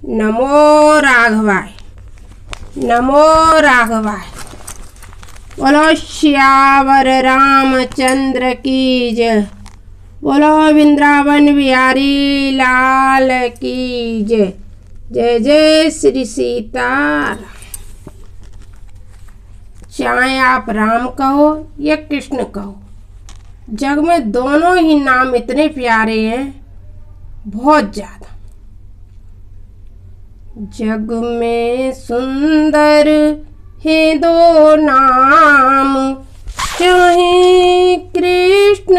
नमो राघवाय, नमो राघवाय। बोलो श्यावर रामचंद्र की जय, बोलो वृंदावन बिहारी लाल की जय। जय जय श्री सीताराम। चाहे आप राम कहो या कृष्ण कहो, जग में दोनों ही नाम इतने प्यारे हैं, बहुत ज्यादा। जग में सुंदर है दो नाम, चाहे कृष्ण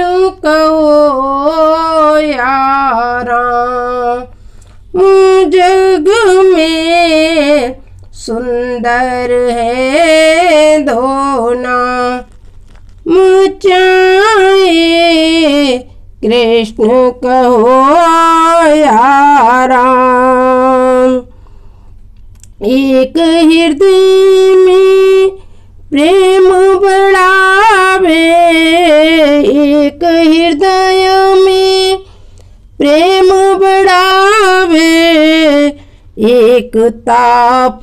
कहो या राम। जग में सुंदर है दो नाम, चाहे कृष्ण कहो या राम। एक हृदय में प्रेम बढ़ावे, एक हृदय में प्रेम बढ़ावे, एक ताप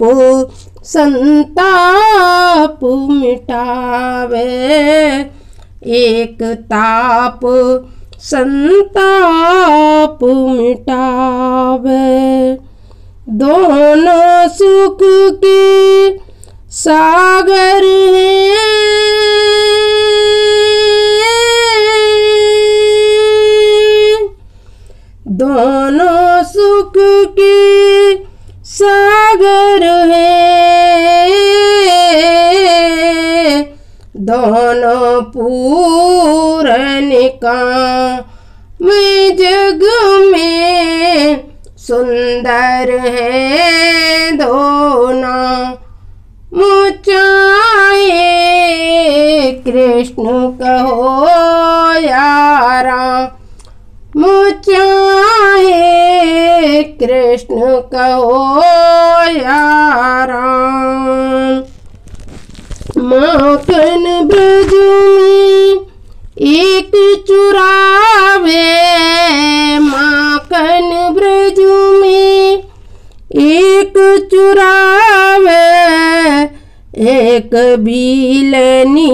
संताप मिटावे, एक ताप संताप मिटावे। दोनों सुख के सागर हैं, दोनों सुख के सागर हैं, दोनों पूरन काम जग में सुंदर है दो नाम। चाहे कृष्ण कहो या राम, चाहे कृष्ण कहो या राम। माखन ब्रज में एक चुरावे, माखन ब्रज में एक चुरावे, एक बिलनी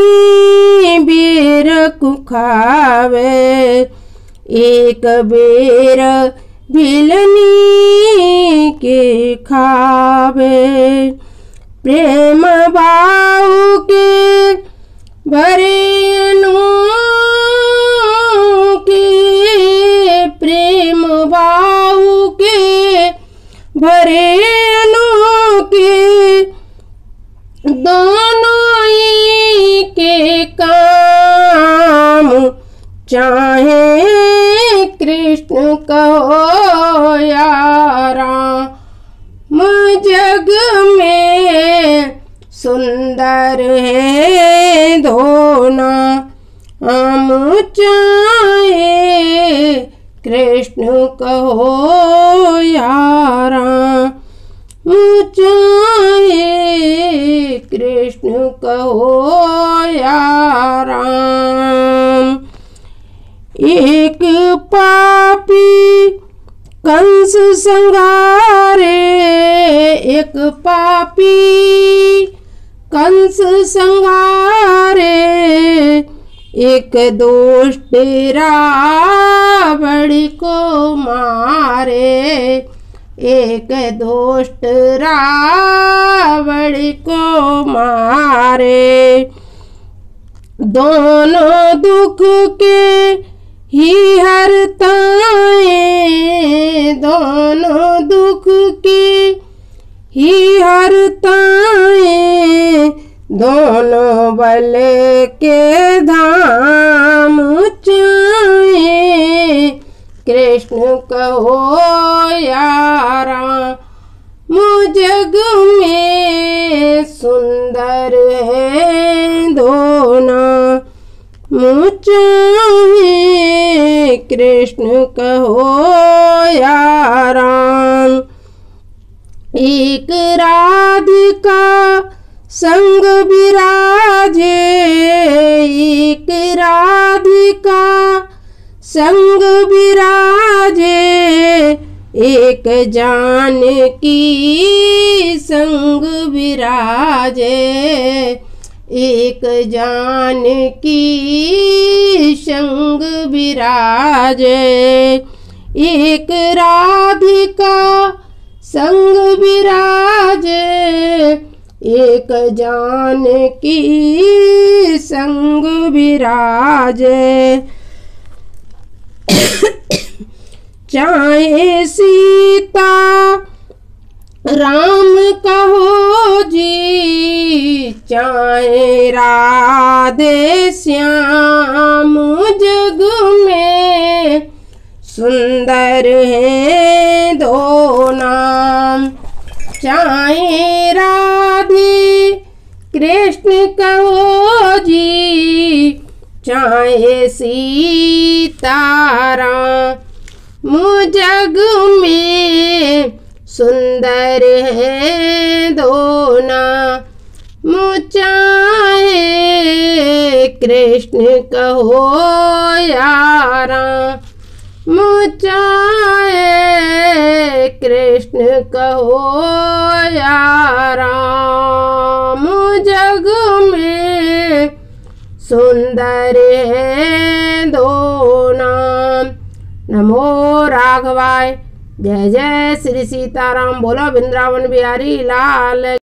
बेर कुखावे, एक बेर बिलनी के खावे। प्रेम भाव के भरे अनोखे, प्रेम भाव के भरे अनोखे, दोनों ही के काम चाहे कृष्ण कहो या राम। जग में सुंदर है दो नाम, चाहे कृष्ण कहो या राम, चाहे कृष्ण कहो या राम। एक पापी कंस संहारे, एक पापी कंस संहारे, एक दुष्ट रावण को मारे, एक दुष्ट रावण को मारे। दोनों दुख के ही हरताए, दोनों दुख के ही हरताए, दोनों बल के धाम चाहे कृष्ण कहो या राम। जग में सुंदर है दो नाम, चाहे कृष्ण कहो या राम। एक राधिका संग विराजे, एक राधिका संग विराजे, एक जानकी संग विराजे, एक जानकी संग विराजे, एक राधिका संग विराजे, एक जानकी संग विराजे। चाहे सीता राम कहो जी, चाहे राधे श्याम, जग में सुंदर है दो नाम। चाहे राधे कृष्ण कहो जी, चाहे सीताराम, जग में सुंदर है दो नाम। चाहे कृष्ण कहो या राम, चाहे कृष्ण कहो या राम, जग में सुंदर है दो नाम। नमो राघवाय। जय जय श्री सीताराम। बोलो वृंदावन बिहारी लाल।